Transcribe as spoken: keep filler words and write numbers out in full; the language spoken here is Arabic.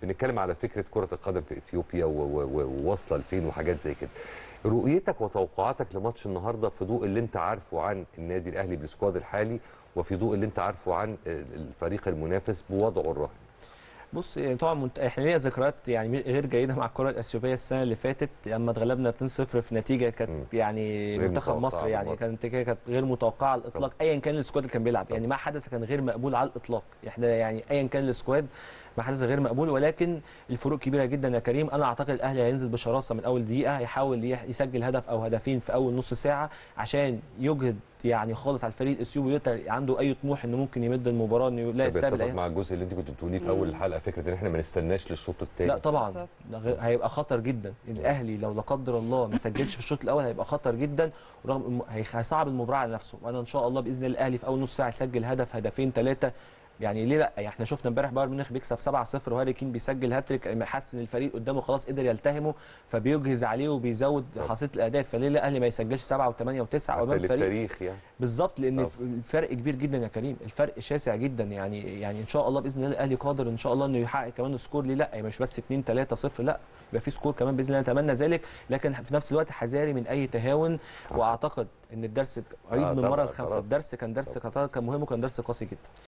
بنتكلم على فكره كره القدم في اثيوبيا وواصله لفين وحاجات زي كده. رؤيتك وتوقعاتك لماتش النهارده في ضوء اللي انت عارفه عن النادي الاهلي بالسكواد الحالي، وفي ضوء اللي انت عارفه عن الفريق المنافس بوضعه الراهن. بص طبعا منت... احنا لينا ذكريات يعني غير جيده مع الكره الاثيوبيه السنه اللي فاتت لما اتغلبنا اتنين صفر في نتيجه كانت يعني منتخب مصر يعني كانت كانت غير متوقعه على الاطلاق ايا كان السكواد اللي كان بيلعب. يعني ما حدث كان غير مقبول على الاطلاق. احنا يعني ايا كان السكواد ما حدث غير مقبول، ولكن الفروق كبيره جدا يا كريم. انا اعتقد الاهلي هينزل بشراسه من اول دقيقه، هيحاول يسجل هدف او هدفين في اول نص ساعه عشان يجهد يعني خالص على الفريق الاثيوبي عنده اي طموح انه ممكن يمد المباراه انه لا يستقبل. بتفق مع الجزء اللي انت كنت بتقوليه في اول الحلقه، فكره ان احنا ما نستناش للشوط الثاني. لا طبعا هيبقى خطر جدا. الاهلي لو لا قدر الله ما سجلش في الشوط الاول هيبقى خطر جدا، ورغم هيصعب المباراه على نفسه. وانا ان شاء الله باذن الله الاهلي في اول نص ساعه يسجل هدف هدفين ثلاثه. يعني ليه لا؟ يعني احنا شفنا امبارح بايرن ميونخ بيكسب سبعة صفر وهاري كين بيسجل هاتريك، حس ان الفريق قدامه خلاص قدر يلتهمه فبيجهز عليه وبيزود حصيله الاهداف. فليه لا الاهلي ما يسجلش سبعة وثمانية وتسعة امام فريق التاريخ يعني بالظبط؟ لان طب. الفرق كبير جدا يا كريم، الفرق شاسع جدا. يعني يعني ان شاء الله باذن الله الاهلي قادر ان شاء الله انه يحقق كمان سكور. ليه لا؟ يعني مش بس اتنين تلاتة صفر، لا يبقى في سكور كمان باذن الله، نتمنى ذلك. لكن في نفس الوقت حذاري من اي تهاون. واعتقد ان الدرس عيد من المره الخامسه، الدرس كان درس قطر كان مهم وكان درس قاسي جدا.